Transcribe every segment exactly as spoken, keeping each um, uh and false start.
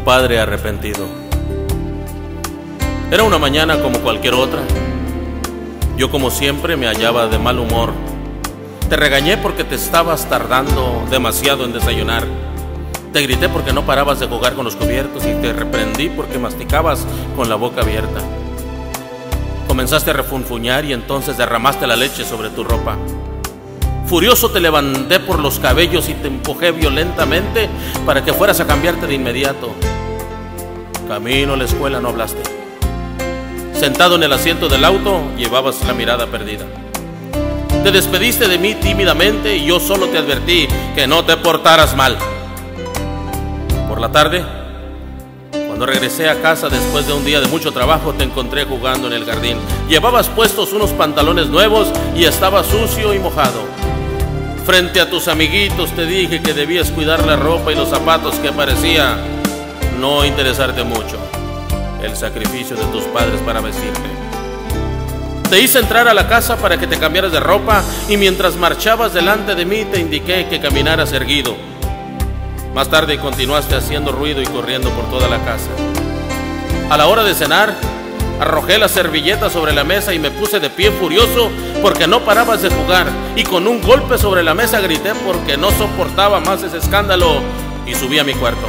padre arrepentido. Era una mañana como cualquier otra. Yo, como siempre, me hallaba de mal humor. Te regañé porque te estabas tardando demasiado en desayunar. Te grité porque no parabas de jugar con los cubiertos y te reprendí porque masticabas con la boca abierta. Comenzaste a refunfuñar y entonces derramaste la leche sobre tu ropa. Furioso te levanté por los cabellos y te empujé violentamente para que fueras a cambiarte de inmediato. Camino a la escuela no hablaste. Sentado en el asiento del auto, llevabas la mirada perdida. Te despediste de mí tímidamente y yo solo te advertí que no te portaras mal. Por la tarde, cuando regresé a casa después de un día de mucho trabajo, te encontré jugando en el jardín. Llevabas puestos unos pantalones nuevos y estabas sucio y mojado. Frente a tus amiguitos te dije que debías cuidar la ropa y los zapatos, que parecía no interesarte mucho el sacrificio de tus padres para vestirte. Te hice entrar a la casa para que te cambiaras de ropa y mientras marchabas delante de mí te indiqué que caminaras erguido. Más tarde continuaste haciendo ruido y corriendo por toda la casa. A la hora de cenar, arrojé la servilleta sobre la mesa y me puse de pie furioso porque no parabas de jugar, y con un golpe sobre la mesa grité porque no soportaba más ese escándalo y subí a mi cuarto.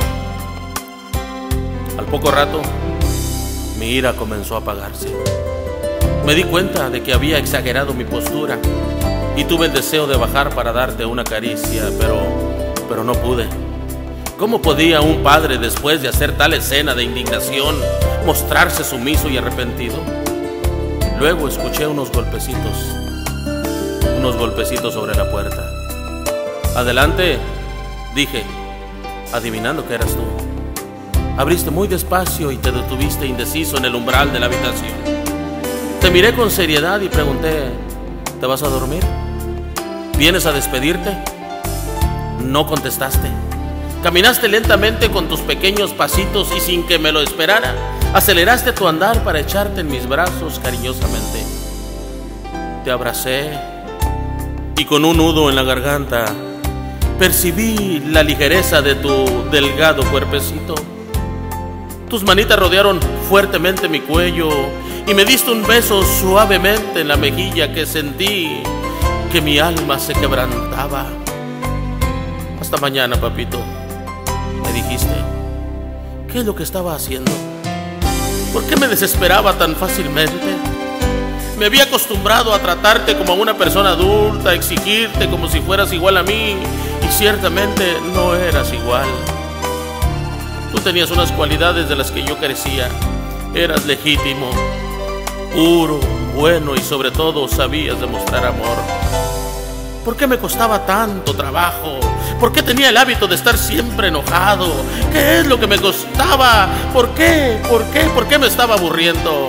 Al poco rato, mi ira comenzó a apagarse. Me di cuenta de que había exagerado mi postura y tuve el deseo de bajar para darte una caricia, pero, pero no pude. ¿Cómo podía un padre, después de hacer tal escena de indignación, mostrarse sumiso y arrepentido? Luego escuché unos golpecitos, unos golpecitos sobre la puerta. Adelante, dije, adivinando que eras tú. Abriste muy despacio y te detuviste indeciso en el umbral de la habitación. Te miré con seriedad y pregunté, ¿te vas a dormir? ¿Vienes a despedirte? No contestaste. Caminaste lentamente con tus pequeños pasitos y sin que me lo esperara, aceleraste tu andar para echarte en mis brazos cariñosamente. Te abracé y con un nudo en la garganta percibí la ligereza de tu delgado cuerpecito. Tus manitas rodearon fuertemente mi cuello y me diste un beso suavemente en la mejilla que sentí que mi alma se quebrantaba. Hasta mañana, papito, me dijiste. ¿Qué es lo que estaba haciendo? ¿Por qué me desesperaba tan fácilmente? Me había acostumbrado a tratarte como a una persona adulta, a exigirte como si fueras igual a mí, y ciertamente no eras igual. Tú tenías unas cualidades de las que yo carecía. Eras legítimo, puro, bueno y sobre todo sabías demostrar amor. ¿Por qué me costaba tanto trabajo? ¿Por qué tenía el hábito de estar siempre enojado? ¿Qué es lo que me costaba? ¿Por qué? ¿Por qué? ¿Por qué me estaba aburriendo?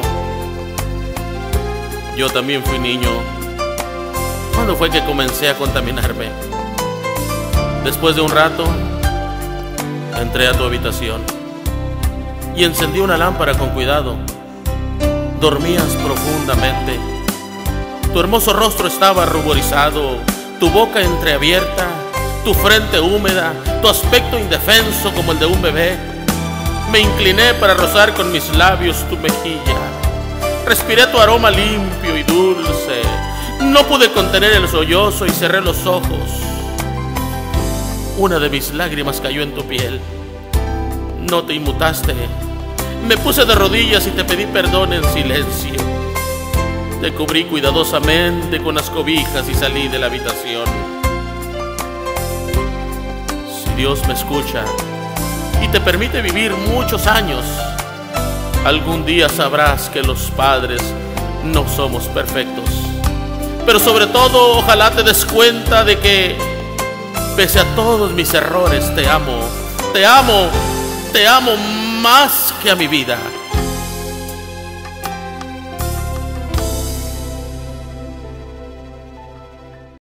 Yo también fui niño. ¿Cuándo fue que comencé a contaminarme? Después de un rato, entré a tu habitación y encendí una lámpara con cuidado. Dormías profundamente. Tu hermoso rostro estaba ruborizado, tu boca entreabierta, tu frente húmeda, tu aspecto indefenso como el de un bebé. Me incliné para rozar con mis labios tu mejilla. Respiré tu aroma limpio y dulce. No pude contener el sollozo y cerré los ojos. Una de mis lágrimas cayó en tu piel. No te inmutaste. Me puse de rodillas y te pedí perdón en silencio. Te cubrí cuidadosamente con las cobijas y salí de la habitación. Si Dios me escucha y te permite vivir muchos años, algún día sabrás que los padres no somos perfectos. Pero sobre todo, ojalá te des cuenta de que, pese a todos mis errores, te amo. Te amo, te amo más que a mi vida.